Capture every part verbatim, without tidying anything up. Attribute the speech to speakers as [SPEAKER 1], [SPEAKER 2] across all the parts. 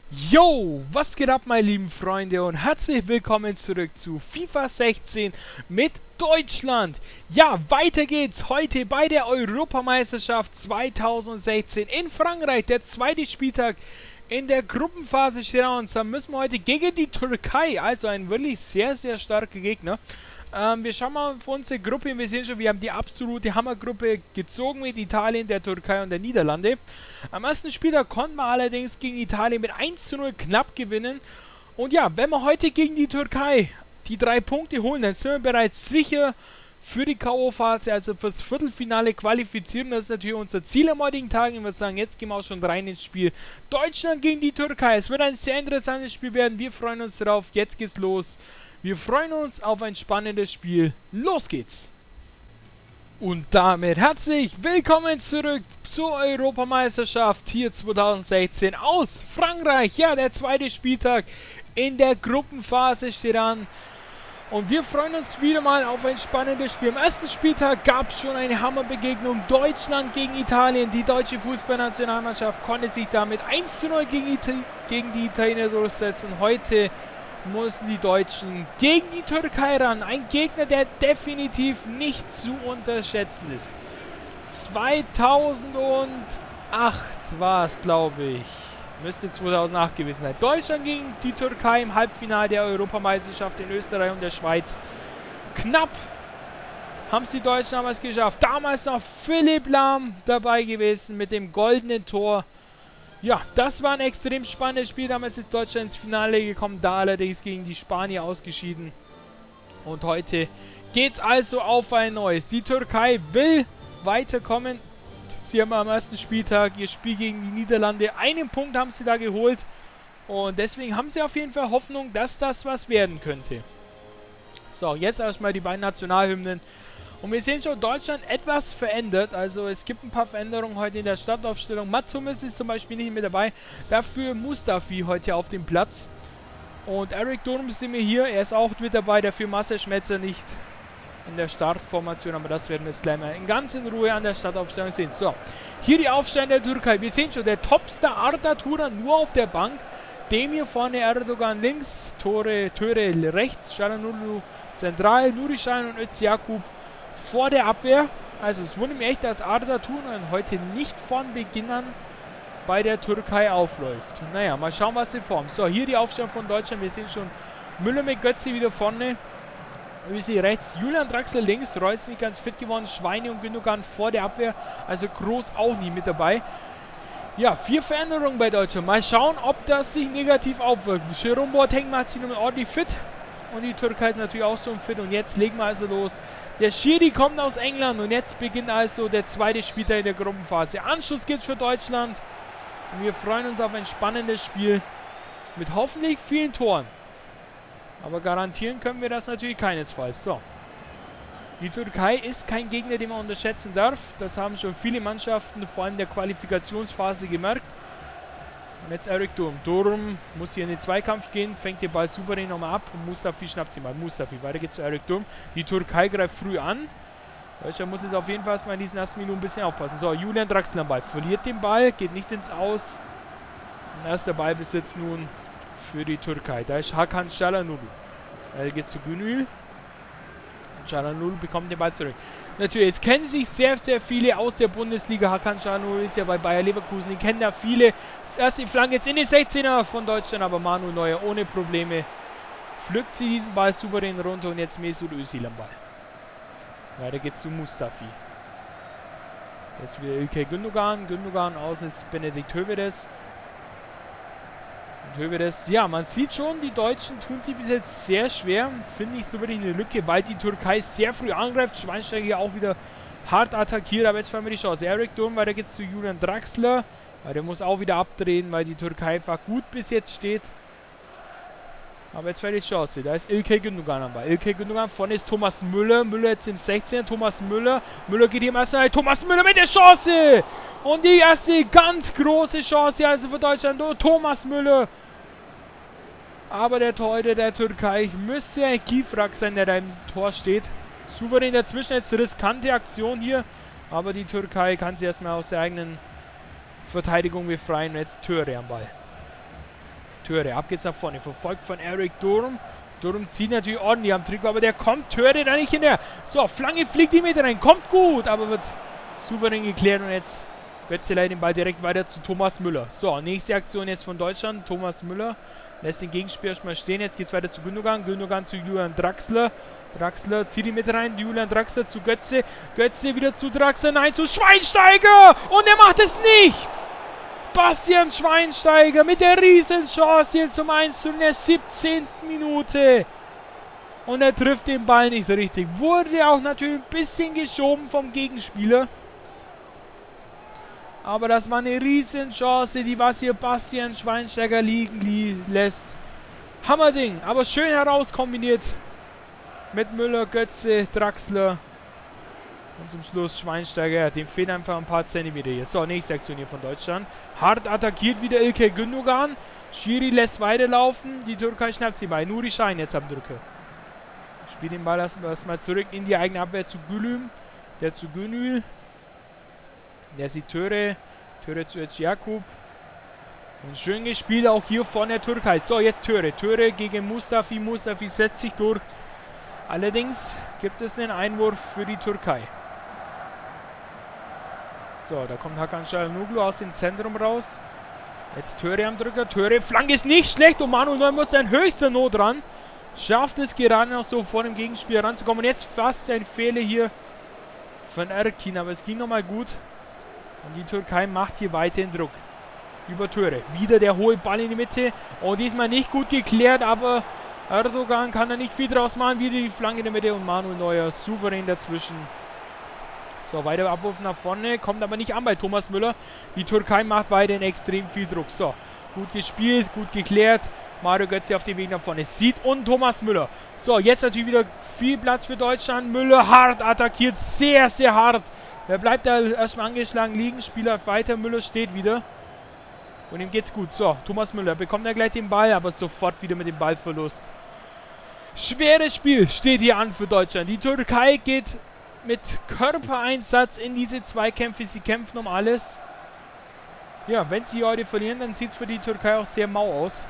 [SPEAKER 1] Yo, was geht ab, meine lieben Freunde, und herzlich willkommen zurück zu FIFA sechzehn mit Deutschland. Ja, weiter geht's heute bei der Europameisterschaft zweitausendsechzehn in Frankreich. Der zweite Spieltag in der Gruppenphase steht an uns. Da müssen wir heute gegen die Türkei, also ein wirklich sehr, sehr starker Gegner. Ähm, wir schauen mal auf unsere Gruppe. Wir sehen schon, wir haben die absolute Hammergruppe gezogen mit Italien, der Türkei und der Niederlande. Am ersten Spieltag konnten wir allerdings gegen Italien mit eins zu null knapp gewinnen. Und ja, wenn wir heute gegen die Türkei die drei Punkte holen, dann sind wir bereits sicher für die K O-Phase, also fürs Viertelfinale qualifizieren. Das ist natürlich unser Ziel am heutigen Tag. Und wir sagen, jetzt gehen wir auch schon rein ins Spiel. Deutschland gegen die Türkei. Es wird ein sehr interessantes Spiel werden. Wir freuen uns darauf. Jetzt geht's los. Wir freuen uns auf ein spannendes Spiel. Los geht's! Und damit herzlich willkommen zurück zur Europameisterschaft hier zweitausendsechzehn aus Frankreich. Ja, der zweite Spieltag in der Gruppenphase steht an. Und wir freuen uns wieder mal auf ein spannendes Spiel. Am ersten Spieltag gab es schon eine Hammerbegegnung. Deutschland gegen Italien. Die deutsche Fußballnationalmannschaft konnte sich damit eins zu null gegen, Ita gegen die Italiener durchsetzen. Heute mussten die Deutschen gegen die Türkei ran. Ein Gegner, der definitiv nicht zu unterschätzen ist. zweitausendacht war es, glaube ich. Müsste zweitausendacht gewesen sein. Deutschland gegen die Türkei im Halbfinale der Europameisterschaft in Österreich und der Schweiz. Knapp haben es die Deutschen damals geschafft. Damals noch Philipp Lahm dabei gewesen mit dem goldenen Tor. Ja, das war ein extrem spannendes Spiel. Damals ist Deutschland ins Finale gekommen, da allerdings gegen die Spanier ausgeschieden. Und heute geht's also auf ein neues. Die Türkei will weiterkommen. Sie haben am ersten Spieltag ihr Spiel gegen die Niederlande. Einen Punkt haben sie da geholt. Und deswegen haben sie auf jeden Fall Hoffnung, dass das was werden könnte. So, jetzt erstmal die beiden Nationalhymnen. Und wir sehen schon, Deutschland etwas verändert. Also es gibt ein paar Veränderungen heute in der Startaufstellung. Mats Hummels ist zum Beispiel nicht mit dabei. Dafür Mustafi heute auf dem Platz. Und Erik Durm sind wir hier. Er ist auch mit dabei. Dafür Marcel Schmetzer nicht in der Startformation. Aber das werden wir jetzt gleich mal in ganz in Ruhe an der Startaufstellung sehen. So, hier die Aufstellung der Türkei. Wir sehen schon, der Topstar Arda Turan nur auf der Bank. Dem hier vorne Erdogan links. Tore, Töre rechts. Çalhanoğlu zentral. Nuri Şahin und Özyakup vor der Abwehr. Also es wundert mich echt, dass Arda Turan heute nicht von Beginn an bei der Türkei aufläuft. Naja, mal schauen, was sie formt. So, hier die Aufstellung von Deutschland. Wir sehen schon Müller mit Götze wieder vorne. Ösi rechts, Julian Draxler links. Reus nicht ganz fit geworden. Schweine und Gündogan vor der Abwehr. Also Groß auch nie mit dabei. Ja, vier Veränderungen bei Deutschland. Mal schauen, ob das sich negativ aufwirkt. Jerome Boateng macht sich nochmal ordentlich fit. Und die Türkei ist natürlich auch so fit. Und jetzt legen wir also los. Der Schiri kommt aus England und jetzt beginnt also der zweite Spieltag in der Gruppenphase. Anschluss gibt's für Deutschland. Und wir freuen uns auf ein spannendes Spiel mit hoffentlich vielen Toren. Aber garantieren können wir das natürlich keinesfalls. So. Die Türkei ist kein Gegner, den man unterschätzen darf. Das haben schon viele Mannschaften, vor allem in der Qualifikationsphase, gemerkt. Und jetzt Erik Durm. Durm muss hier in den Zweikampf gehen, fängt den Ball souverän nochmal ab und Mustafi schnappt sie mal. Mustafi, weiter geht's zu Erik Durm. Die Türkei greift früh an. Deutschland muss jetzt auf jeden Fall erstmal in diesen ersten Minuten ein bisschen aufpassen. So, Julian Draxler am Ball. Verliert den Ball, geht nicht ins Aus. Und erster Ballbesitz nun für die Türkei. Da ist Hakan Çalhanoğlu. Er geht zu Günül. Çalhanoğlu bekommt den Ball zurück. Natürlich, es kennen sich sehr, sehr viele aus der Bundesliga. Hakan Çalhanoğlu ist ja bei Bayer Leverkusen. Die kennen da viele. Erst die Flanke jetzt in den sechzehner von Deutschland, aber Manuel Neuer ohne Probleme pflückt sie diesen Ball souverän runter und jetzt Mesut Özil am Ball. Weiter geht's zu Mustafi. Jetzt wieder Ilkay Gündogan. Gündogan außen ist Benedikt Höwedes. Und Höwedes, ja, man sieht schon, die Deutschen tun sich bis jetzt sehr schwer. Finde ich so wirklich eine Lücke, weil die Türkei sehr früh angreift. Schweinsteiger auch wieder hart attackiert, aber jetzt fahren wir die Chance. Erik Durm, weiter geht's zu Julian Draxler. Weil der muss auch wieder abdrehen, weil die Türkei einfach gut bis jetzt steht. Aber jetzt fällt die Chance. Da ist Ilkay Gündogan am Ball. Ilkay Gündogan, vorne ist Thomas Müller. Müller jetzt im sechzehner. Thomas Müller. Müller geht hier im ersten Mal. Thomas Müller mit der Chance! Und die erste ganz große Chance also für Deutschland. Oh, Thomas Müller. Aber der Torhüter der Türkei müsste ein Kifrak sein, der da im Tor steht. Souverän dazwischen. Jetzt riskante Aktion hier. Aber die Türkei kann sie erstmal aus der eigenen Verteidigung befreien. Jetzt Töre am Ball. Töre, ab geht's nach vorne. Verfolgt von Erik Durm. Durm zieht natürlich ordentlich am Trikot, aber der kommt. Töre da nicht hinterher. So, Flanke fliegt die mit rein. Kommt gut, aber wird souverän geklärt. Und jetzt Götze leitet den Ball direkt weiter zu Thomas Müller. So, nächste Aktion jetzt von Deutschland. Thomas Müller lässt den Gegenspieler erstmal stehen. Jetzt geht's weiter zu Gündogan. Gündogan zu Julian Draxler. Draxler zieht ihn mit rein. Julian Draxler zu Götze. Götze wieder zu Draxler. Nein, zu Schweinsteiger. Und er macht es nicht. Bastian Schweinsteiger mit der Riesenchance hier zum eins zu null in der siebzehnten Minute. Und er trifft den Ball nicht richtig. Wurde auch natürlich ein bisschen geschoben vom Gegenspieler. Aber das war eine Riesenchance, die was hier Bastian Schweinsteiger liegen li lässt. Hammerding, aber schön herauskombiniert mit Müller, Götze, Draxler. Und zum Schluss Schweinsteiger, dem fehlen einfach ein paar Zentimeter hier. So, nächste Aktion hier von Deutschland. Hart attackiert wieder Ilkay Gündogan. Schiri lässt weiterlaufen. Die Türkei schnappt sie bei. Nuri Sahin jetzt am Drücker. Spielt den Ball erstmal zurück in die eigene Abwehr zu Gülüm. Der zu Gönül. Der sieht Töre. Töre zu Jakub. Und schön gespielt auch hier von der Türkei. So, jetzt Töre. Töre gegen Mustafi. Mustafi setzt sich durch. Allerdings gibt es einen Einwurf für die Türkei. So, da kommt Hakan Çalhanoğlu aus dem Zentrum raus. Jetzt Töre am Drücker. Töre, Flanke ist nicht schlecht. Und Manuel Neuer muss in höchster Not ran. Schafft es gerade noch so vor dem Gegenspieler ranzukommen. Und jetzt fast ein Fehler hier von Erkin. Aber es ging nochmal gut. Und die Türkei macht hier weiterhin Druck. Über Töre. Wieder der hohe Ball in die Mitte. Und diesmal nicht gut geklärt. Aber Erdogan kann da nicht viel draus machen. Wieder die Flanke in der Mitte. Und Manuel Neuer souverän dazwischen. So, weiter Abwurf nach vorne, kommt aber nicht an bei Thomas Müller. Die Türkei macht weiterhin extrem viel Druck. So, gut gespielt, gut geklärt. Mario Götze auf dem Weg nach vorne. Sieht und Thomas Müller. So, jetzt natürlich wieder viel Platz für Deutschland. Müller hart attackiert, sehr, sehr hart. Er bleibt da erstmal angeschlagen liegen, Spieler weiter, Müller steht wieder. Und ihm geht's gut. So, Thomas Müller bekommt er gleich den Ball, aber sofort wieder mit dem Ballverlust. Schweres Spiel steht hier an für Deutschland. Die Türkei geht mit Körpereinsatz in diese Zweikämpfe. Sie kämpfen um alles. Ja, wenn sie heute verlieren, dann sieht es für die Türkei auch sehr mau aus.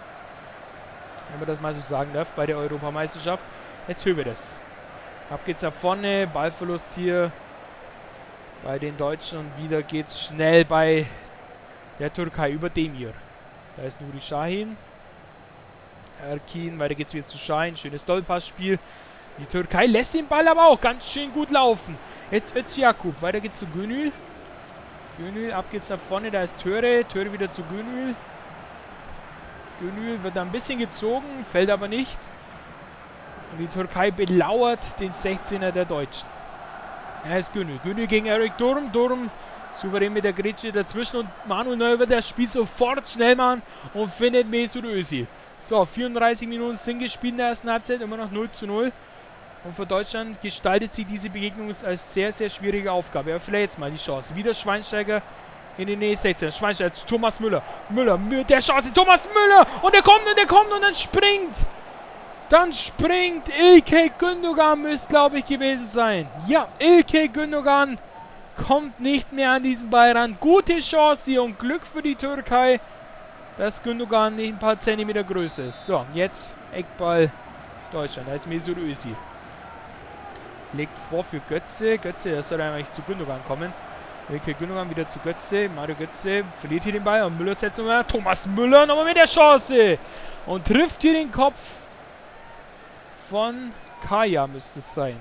[SPEAKER 1] Wenn man das mal so sagen darf, bei der Europameisterschaft. Jetzt hören wir das. Ab geht's nach vorne. Ballverlust hier bei den Deutschen. Und wieder geht's schnell bei der Türkei über Demir. Da ist Nuri Sahin. Erkin, weiter geht's wieder zu Sahin. Schönes Doppelpassspiel. Die Türkei lässt den Ball aber auch ganz schön gut laufen. Jetzt Özjakub. Weiter geht's zu Gönül. Gönül, ab geht's nach vorne. Da ist Töre. Töre wieder zu Gönül. Gönül wird da ein bisschen gezogen, fällt aber nicht. Und die Türkei belauert den sechzehner der Deutschen. Er ist Gönül. Gönül gegen Erik Durm. Durm souverän mit der Grätsche dazwischen. Und Manuel Neuer wird das Spiel sofort schnell machen und findet Mesut Özil. So, vierunddreißig Minuten sind gespielt in der ersten Halbzeit. Immer noch null zu null. Und für Deutschland gestaltet sich diese Begegnung als sehr, sehr schwierige Aufgabe. Aber vielleicht jetzt mal die Chance. Wieder Schweinsteiger in die Nähe sechzehn. Schweinsteiger zu Thomas Müller. Müller mit der Chance. Thomas Müller. Und er kommt und er kommt und dann springt. Dann springt Ilkay Gündogan, müsste glaube ich gewesen sein. Ja, Ilkay Gündogan kommt nicht mehr an diesen Ball ran. Gute Chance hier und Glück für die Türkei, dass Gündogan nicht ein paar Zentimeter größer ist. So, jetzt Eckball Deutschland. Da ist Mesut Özil. Legt vor für Götze. Götze, das soll eigentlich zu Gündogan kommen. Ilkay Gündogan wieder zu Götze. Mario Götze verliert hier den Ball. Und Müller setzt nochmal. Thomas Müller nochmal mit der Chance. Und trifft hier den Kopf von Kaya, müsste es sein.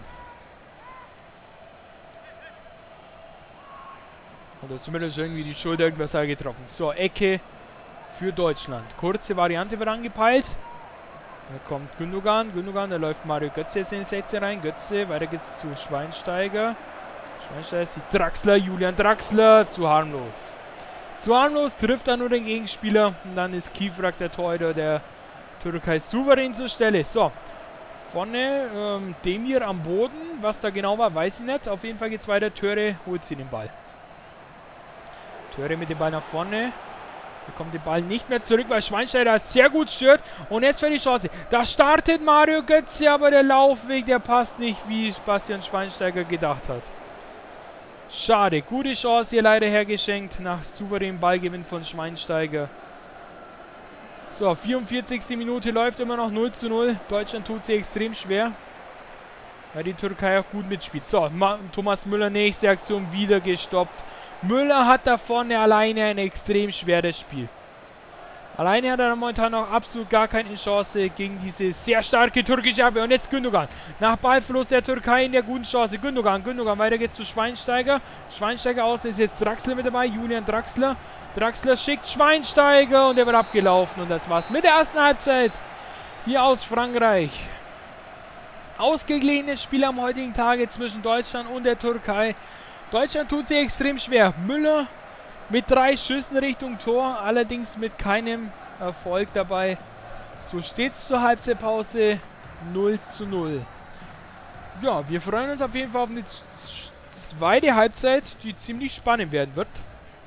[SPEAKER 1] Oder zumindest irgendwie die Schulter irgendwas getroffen. So, Ecke für Deutschland. Kurze Variante wird angepeilt. Da kommt Gündogan. Gündogan, da läuft Mario Götze jetzt in die sechzehn rein. Götze, weiter geht's zu Schweinsteiger. Schweinsteiger sieht Draxler, Julian Draxler, zu harmlos. Zu harmlos, trifft er nur den Gegenspieler. Und dann ist Kivrak, der Torhüter der Türkei, souverän zur Stelle. So, vorne ähm, Demir am Boden. Was da genau war, weiß ich nicht. Auf jeden Fall geht's weiter. Töre holt sie den Ball. Töre mit dem Ball nach vorne. Bekommt den Ball nicht mehr zurück, weil Schweinsteiger sehr gut stört. Und jetzt für die Chance. Da startet Mario Götze, aber der Laufweg, der passt nicht, wie Bastian Schweinsteiger gedacht hat. Schade. Gute Chance hier leider hergeschenkt nach souveränem Ballgewinn von Schweinsteiger. So, vierundvierzigste Minute läuft immer noch null zu null. Deutschland tut sich extrem schwer, weil die Türkei auch gut mitspielt. So, Ma Thomas Müller, nächste Aktion, wieder gestoppt. Müller hat da vorne alleine ein extrem schweres Spiel. Alleine hat er momentan noch absolut gar keine Chance gegen diese sehr starke türkische Abwehr. Und jetzt Gündogan. Nach Ballverlust der Türkei in der guten Chance. Gündogan, Gündogan, weiter geht's zu Schweinsteiger. Schweinsteiger außen ist jetzt Draxler mit dabei. Julian Draxler. Draxler schickt Schweinsteiger und er wird abgelaufen. Und das war's mit der ersten Halbzeit hier aus Frankreich. Ausgeglichenes Spiel am heutigen Tage zwischen Deutschland und der Türkei. Deutschland tut sich extrem schwer. Müller mit drei Schüssen Richtung Tor, allerdings mit keinem Erfolg dabei. So steht es zur Halbzeitpause null zu null. Ja, wir freuen uns auf jeden Fall auf eine zweite Halbzeit, die ziemlich spannend werden wird.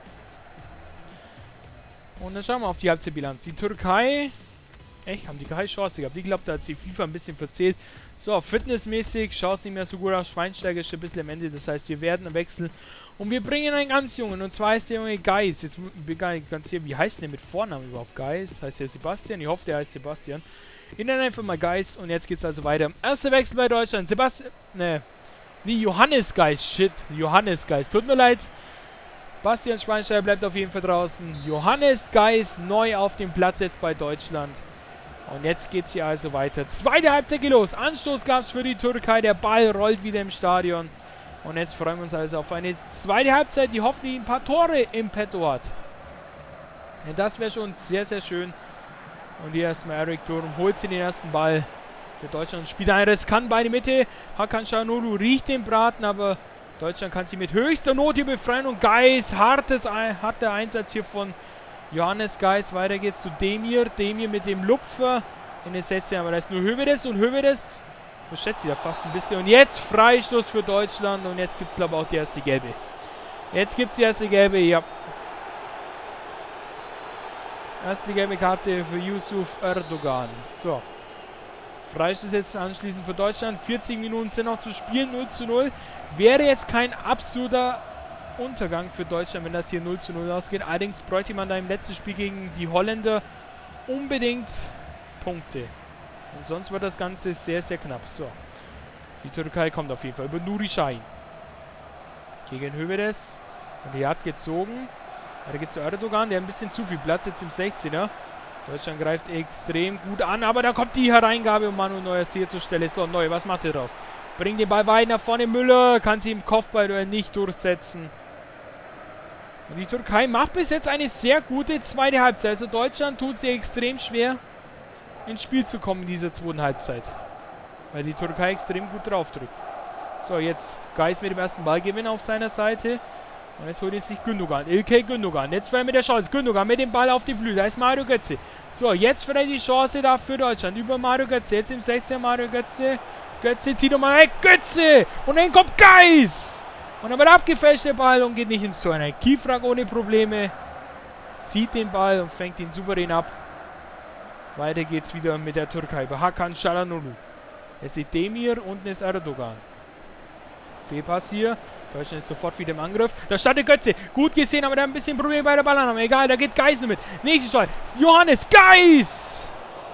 [SPEAKER 1] Und dann schauen wir auf die Halbzeitbilanz. Die Türkei, echt, haben die keine Chance gehabt. Ich glaube, da hat sich FIFA ein bisschen verzählt. So, fitnessmäßig schaut es nicht mehr so gut aus. Schweinsteiger ist ein bisschen am Ende, das heißt, wir werden wechseln. Und wir bringen einen ganz Jungen, und zwar ist der Junge Geis. Jetzt bin ich gar nicht ganz sicher, wie heißt der mit Vornamen überhaupt? Geis? Heißt der Sebastian? Ich hoffe, der heißt Sebastian. Ich nenne einfach mal Geis und jetzt geht's also weiter. Erster Wechsel bei Deutschland. Sebastian, ne, nee, Johannes Geis, shit, Johannes Geis. Tut mir leid. Bastian Schweinsteiger bleibt auf jeden Fall draußen. Johannes Geis neu auf dem Platz jetzt bei Deutschland. Und jetzt geht's hier also weiter. Zweite Halbzeit geht los. Anstoß gab's für die Türkei. Der Ball rollt wieder im Stadion. Und jetzt freuen wir uns also auf eine zweite Halbzeit, die hoffentlich ein paar Tore im Petto hat. Ja, das wäre schon sehr, sehr schön. Und hier erstmal Erik Durm holt sich den ersten Ball für Deutschland. Spielt ein riskant bei die Mitte. Hakan Çalhanoğlu riecht den Braten, aber Deutschland kann sie mit höchster Not hier befreien. Und Geis, hartes, harter Einsatz hier von Johannes Geis. Weiter geht's zu Demir. Demir mit dem Lupfer. In den Sätzen, aber da ist nur Hövedes und Hövedes verschätzt sie da fast ein bisschen. Und jetzt Freistoß für Deutschland. Und jetzt gibt es, glaube ich, auch die erste Gelbe. Jetzt gibt es die erste Gelbe, ja. Erste gelbe Karte für Yusuf Erdogan. So. Freistoß jetzt anschließend für Deutschland. vierzig Minuten sind noch zu spielen. null zu null. Wäre jetzt kein absoluter Untergang für Deutschland, wenn das hier null zu null ausgeht. Allerdings bräuchte man da im letzten Spiel gegen die Holländer unbedingt Punkte. Und sonst wird das Ganze sehr, sehr knapp. So. Die Türkei kommt auf jeden Fall über Nuri Sahin. Gegen Hövedes. Und er hat gezogen. Da geht zu Erdogan, der ein bisschen zu viel Platz jetzt im sechzehner. Deutschland greift extrem gut an, aber da kommt die Hereingabe, um Manuel Neuer hier zur Stelle. So, Neuer, was macht er draus? Bringt den Ball weit nach vorne. Müller kann sie im Kopfballduell nicht durchsetzen. Und die Türkei macht bis jetzt eine sehr gute zweite Halbzeit. Also Deutschland tut sich extrem schwer, ins Spiel zu kommen in dieser zweiten Halbzeit. Weil die Türkei extrem gut drauf drückt. So, jetzt Geis mit dem ersten Ballgewinn auf seiner Seite. Und jetzt holt jetzt sich Gündogan. Ilkay Gündogan. Jetzt vielleicht mit der Chance. Gündogan mit dem Ball auf die Flügel. Da ist Mario Götze. So, jetzt vielleicht die Chance da für Deutschland. Über Mario Götze. Jetzt im sechzehner Mario Götze. Götze zieht nochmal weg. Götze! Und dann kommt Geis! Und dann wird abgefälscht der Ball und geht nicht ins Tor. Ein Kiefrag ohne Probleme. Sieht den Ball und fängt ihn souverän ab. Weiter geht's wieder mit der Türkei. Bei Hakan Çalhanoğlu. Jetzt ist Demir, unten ist Erdogan. Fehlpass hier. Deutschland ist sofort wieder im Angriff. Da startet Götze. Gut gesehen, aber der hat ein bisschen Probleme bei der Ballannahme. Egal, da geht Geis mit. Nächste Schall. Johannes Geis!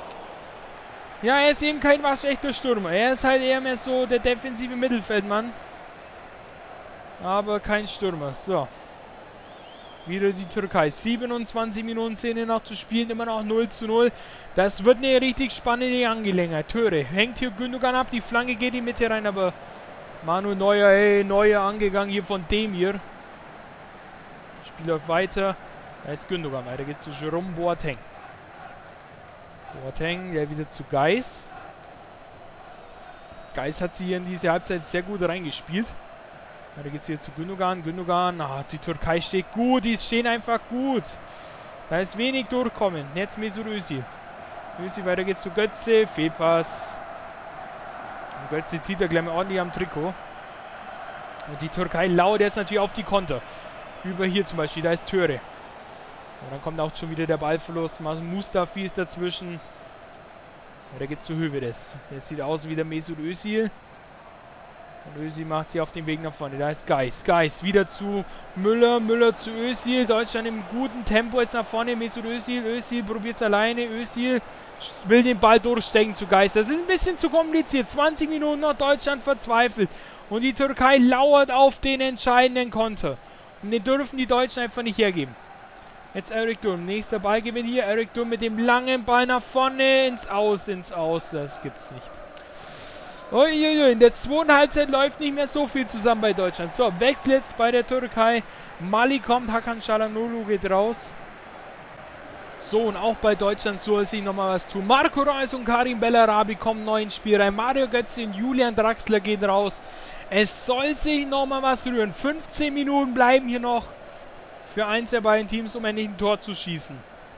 [SPEAKER 1] Ja, er ist eben kein waschechter Stürmer. Er ist halt eher mehr so der defensive Mittelfeldmann. Aber kein Stürmer. So. Wieder die Türkei. siebenundzwanzig Minuten Szene noch zu spielen. Immer noch null zu null. Das wird eine richtig spannende Angelegenheit. Töre. Hängt hier Gündogan ab. Die Flanke geht in die Mitte rein, aber Manuel Neuer, ey, Neuer angegangen hier von Demir. Spiel läuft weiter. Da ist Gündogan. Weiter geht zu Jerome Boateng. Boateng, der wieder zu Geis. Geis hat sie hier in diese Halbzeit sehr gut reingespielt. Weiter geht's hier zu Gündogan. Gündogan, ah, die Türkei steht gut. Die stehen einfach gut. Da ist wenig durchkommen. Jetzt Mesut Özil. Özil, weiter geht's zu Götze. Fehlpass. Götze zieht er gleich mal ordentlich am Trikot. Und die Türkei lauert jetzt natürlich auf die Konter. Über hier zum Beispiel, da ist Töre. Und dann kommt auch schon wieder der Ballverlust. Mustafi ist dazwischen. Ja, der geht zu Hövedes. Der sieht aus wie der Mesut Özil. Und Özil macht sie auf den Weg nach vorne. Da ist Geis. Geis wieder zu Müller. Müller zu Özil. Deutschland im guten Tempo jetzt nach vorne. Mesut Özil. Özil probiert es alleine. Özil will den Ball durchstecken zu Geis. Das ist ein bisschen zu kompliziert. zwanzig Minuten noch, Deutschland verzweifelt. Und die Türkei lauert auf den entscheidenden Konter. Und den dürfen die Deutschen einfach nicht hergeben. Jetzt Erik Durm. Nächster Ballgewinn hier. Erik Durm mit dem langen Ball nach vorne. Ins Aus, ins Aus. Das gibt's nicht. Uiuiui, in der zweiten Halbzeit läuft nicht mehr so viel zusammen bei Deutschland. So, Wechsel jetzt bei der Türkei. Mali kommt, Hakan Çalhanoğlu geht raus. So, und auch bei Deutschland soll sich nochmal was tun. Marco Reus und Karim Bellarabi kommen neu ins Spiel rein. Mario Götze und Julian Draxler gehen raus. Es soll sich nochmal was rühren. fünfzehn Minuten bleiben hier noch für eins der beiden Teams, um endlich ein Tor zu schießen.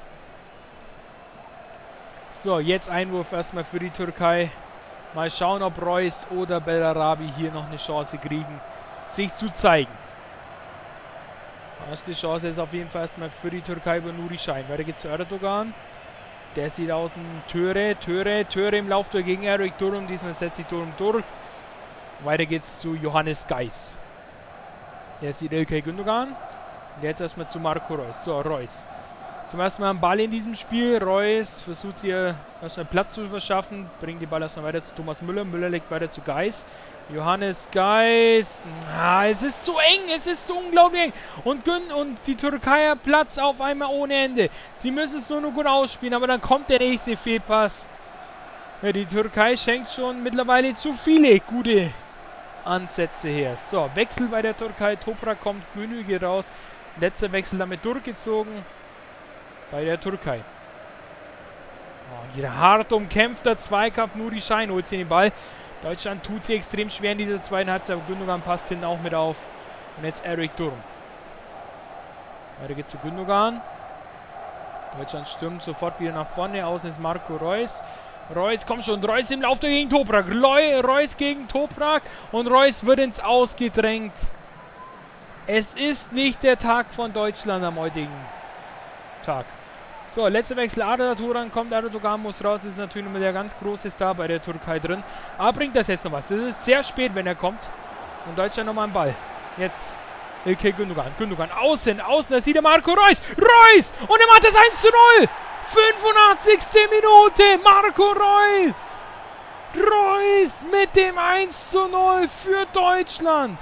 [SPEAKER 1] So, jetzt Einwurf erstmal für die Türkei. Mal schauen, ob Reus oder Bellarabi hier noch eine Chance kriegen, sich zu zeigen. Erste Chance ist auf jeden Fall erstmal für die Türkei über Nuri Sahin. Weiter geht's zu Erdogan. Der sieht außen Töre, Töre, Töre im Lauftor gegen Erik Durm. Diesmal setzt sich Durm durch. Weiter geht's zu Johannes Geis. Der sieht İlkay Gündogan. Und jetzt erstmal zu Marco Reus. So, Reus. Zum ersten Mal ein Ball in diesem Spiel. Reus versucht hier erstmal Platz zu verschaffen. Bringt die Ball erstmal weiter zu Thomas Müller. Müller legt weiter zu Geis. Johannes Geis. Ah, es ist zu eng. Es ist so unglaublich eng. Und, Gün und die Türkei hat Platz auf einmal ohne Ende. Sie müssen es so nur gut ausspielen. Aber dann kommt der nächste Fehlpass. Ja, die Türkei schenkt schon mittlerweile zu viele gute Ansätze her. So, Wechsel bei der Türkei. Toprak kommt, Günü geht raus. Letzter Wechsel damit durchgezogen. Bei der Türkei. Oh, hier hart umkämpfter Zweikampf. Nuri Sahin holt sich den Ball. Deutschland tut sich extrem schwer in dieser zweiten Halbzeit. Gündogan passt hinten auch mit auf. Und jetzt Erik Durm. Weiter geht's zu Gündogan. Deutschland stürmt sofort wieder nach vorne. Außen ist Marco Reus. Reus, komm schon. Reus im Lauf gegen Toprak. Reus gegen Toprak. Und Reus wird ins Aus gedrängt. Es ist nicht der Tag von Deutschland am heutigen Tag. So, letzter Wechsel. Arda Turan kommt. Erdogan muss raus. Das ist natürlich nur der ganz große Star bei der Türkei drin. Aber bringt das jetzt noch was? Das ist sehr spät, wenn er kommt. Und Deutschland nochmal einen Ball. Jetzt İlkay Gündogan. Gündogan außen. Außen. Da sieht er Marco Reus. Reus! Und er macht das eins zu null. fünfundachtzigste Minute. Marco Reus. Reus mit dem eins zu null für Deutschland.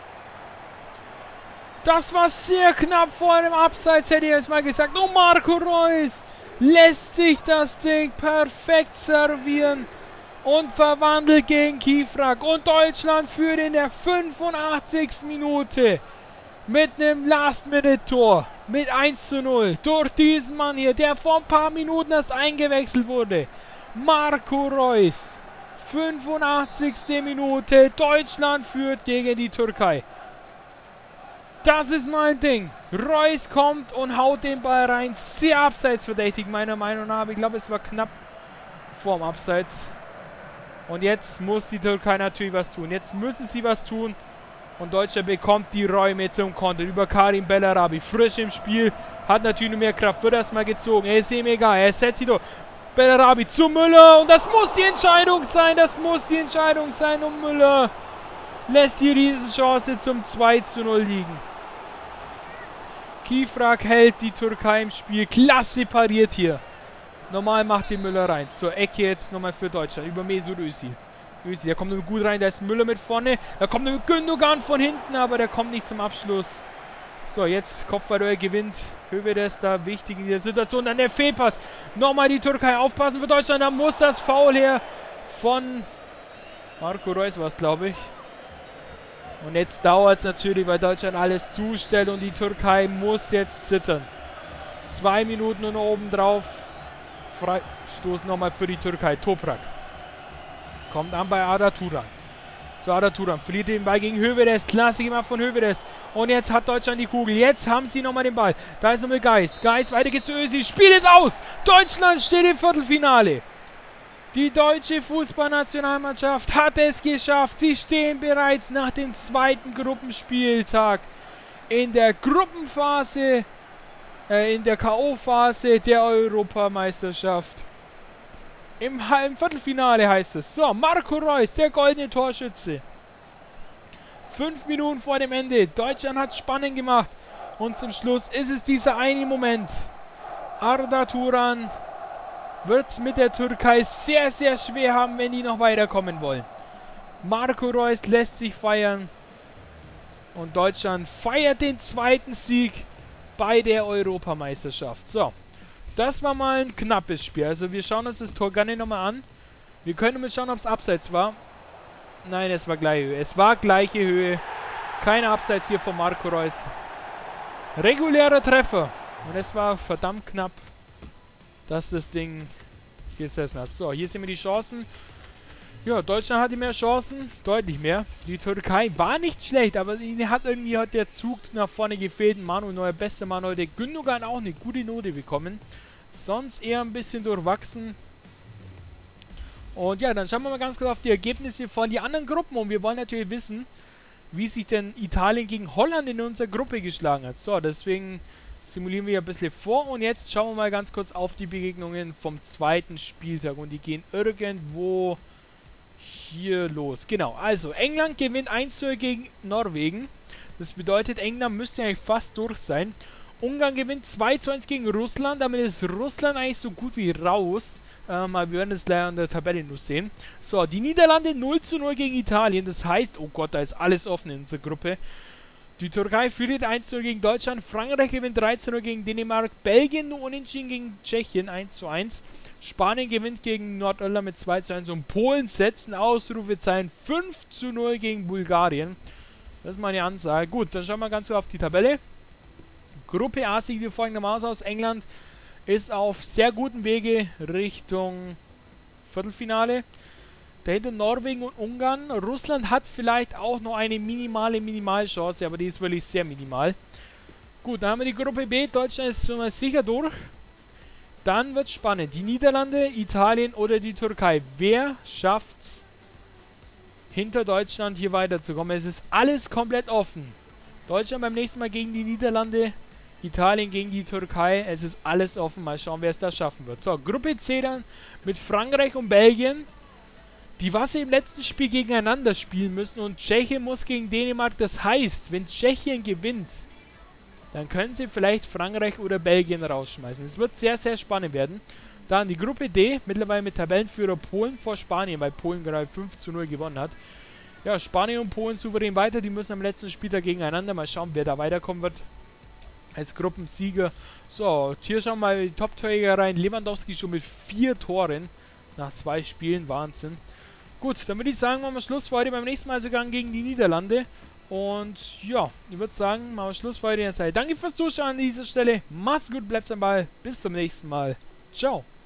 [SPEAKER 1] Das war sehr knapp vor dem Abseits, hätte ich jetzt mal gesagt. Und Marco Reus lässt sich das Ding perfekt servieren und verwandelt gegen Kifrak. Und Deutschland führt in der fünfundachtzigsten Minute mit einem Last-Minute-Tor mit eins zu null durch diesen Mann hier, der vor ein paar Minuten erst eingewechselt wurde. Marco Reus. fünfundachtzigste Minute. Deutschland führt gegen die Türkei. Das ist mein Ding. Reus kommt und haut den Ball rein. Sehr abseitsverdächtig, meiner Meinung nach. Ich glaube, es war knapp vorm Abseits. Und jetzt muss die Türkei natürlich was tun. Jetzt müssen sie was tun. Und Deutschland bekommt die Räume zum Konter über Karim Bellarabi. Frisch im Spiel. Hat natürlich nur mehr Kraft. Wird erstmal gezogen. Er ist ihm egal. Er setzt sie durch. Bellarabi zu Müller. Und das muss die Entscheidung sein. Das muss die Entscheidung sein. Und Müller lässt hier diese Chance zum zwei zu null liegen. Kifrak hält die Türkei im Spiel. Klasse pariert hier. Normal macht den Müller rein. Zur Ecke jetzt nochmal für Deutschland. Über Mesut Özil. Özil, der kommt gut rein. Da ist Müller mit vorne. Da kommt Gündogan von hinten, aber der kommt nicht zum Abschluss. So, jetzt Kopfballduell gewinnt Hövedes da wichtig in der Situation. Dann der Fehlpass. Nochmal die Türkei aufpassen für Deutschland. Da muss das Foul her von Marco Reus war es, glaube ich. Und jetzt dauert es natürlich, weil Deutschland alles zustellt und die Türkei muss jetzt zittern. Zwei Minuten und oben drauf. Freistoß nochmal für die Türkei. Toprak. Kommt an bei Arda Turan. So, Arda Turan verliert den Ball gegen Hövedes. Klasse gemacht von Hövedes. Und jetzt hat Deutschland die Kugel. Jetzt haben sie nochmal den Ball. Da ist nochmal Geis. Geis, weiter geht's zu Özil. Spiel ist aus. Deutschland steht im Viertelfinale. Die deutsche Fußballnationalmannschaft hat es geschafft. Sie stehen bereits nach dem zweiten Gruppenspieltag in der Gruppenphase, äh, in der K O-Phase der Europameisterschaft. Im, Im Viertelfinale heißt es. So, Marco Reus, der goldene Torschütze. Fünf Minuten vor dem Ende. Deutschland hat spannend gemacht. Und zum Schluss ist es dieser eine Moment. Arda Turan wird es mit der Türkei sehr, sehr schwer haben, wenn die noch weiterkommen wollen. Marco Reus lässt sich feiern. Und Deutschland feiert den zweiten Sieg bei der Europameisterschaft. So, das war mal ein knappes Spiel. Also wir schauen uns das Tor gar nicht nochmal an. Wir können mal schauen, ob es abseits war. Nein, es war gleiche Höhe. Es war gleiche Höhe. Keine Abseits hier von Marco Reus. Regulärer Treffer. Und es war verdammt knapp, dass das Ding gesessen hat. So, hier sehen wir die Chancen. Ja, Deutschland hatte mehr Chancen. Deutlich mehr. Die Türkei war nicht schlecht, aber ihnen hat irgendwie hat der Zug nach vorne gefehlt. Manuel Neuer, bester Mann heute. Gündogan auch eine gute Note bekommen. Sonst eher ein bisschen durchwachsen. Und ja, dann schauen wir mal ganz kurz auf die Ergebnisse von den anderen Gruppen. Und wir wollen natürlich wissen, wie sich denn Italien gegen Holland in unserer Gruppe geschlagen hat. So, deswegen simulieren wir ein bisschen vor. Und jetzt schauen wir mal ganz kurz auf die Begegnungen vom zweiten Spieltag. Und die gehen irgendwo hier los. Genau, also England gewinnt eins zu null gegen Norwegen. Das bedeutet, England müsste eigentlich fast durch sein. Ungarn gewinnt zwei zu eins gegen Russland. Damit ist Russland eigentlich so gut wie raus. Ähm, aber wir werden es gleich an der Tabelle nur sehen. So, die Niederlande null zu null gegen Italien. Das heißt, oh Gott, da ist alles offen in unserer Gruppe. Die Türkei führt eins zu null gegen Deutschland. Frankreich gewinnt drei zu null gegen Dänemark. Belgien nur unentschieden gegen Tschechien eins zu eins. Spanien gewinnt gegen Nordirland mit zwei zu eins. Und Polen setzen Ausrufezeichen fünf zu null gegen Bulgarien. Das ist meine Ansage. Gut, dann schauen wir ganz kurz auf die Tabelle. Gruppe A sieht wie folgendermaßen aus. England ist auf sehr gutem Wege Richtung Viertelfinale. Dahinter Norwegen und Ungarn. Russland hat vielleicht auch noch eine minimale Minimalchance, aber die ist wirklich sehr minimal. Gut, dann haben wir die Gruppe B. Deutschland ist schon mal sicher durch. Dann wird es spannend. Die Niederlande, Italien oder die Türkei. Wer schafft es, hinter Deutschland hier weiterzukommen? Es ist alles komplett offen. Deutschland beim nächsten Mal gegen die Niederlande. Italien gegen die Türkei. Es ist alles offen. Mal schauen, wer es da schaffen wird. So, Gruppe C dann mit Frankreich und Belgien. Die was im letzten Spiel gegeneinander spielen müssen. Und Tschechien muss gegen Dänemark. Das heißt, wenn Tschechien gewinnt, dann können sie vielleicht Frankreich oder Belgien rausschmeißen. Es wird sehr, sehr spannend werden. Dann die Gruppe D, mittlerweile mit Tabellenführer Polen vor Spanien, weil Polen gerade fünf zu null gewonnen hat. Ja, Spanien und Polen souverän weiter. Die müssen am letzten Spieltag gegeneinander. Mal schauen, wer da weiterkommen wird. Als Gruppensieger. So, hier schauen wir mal die Top-Torjäger rein. Lewandowski schon mit vier Toren nach zwei Spielen. Wahnsinn. Gut, dann würde ich sagen, machen wir Schluss für heute. Beim nächsten Mal sogar gegen die Niederlande. Und ja, ich würde sagen, machen wir Schluss für heute in der Zeit. Danke fürs Zuschauen an dieser Stelle. Macht's gut, bleibt am Ball. Bis zum nächsten Mal. Ciao.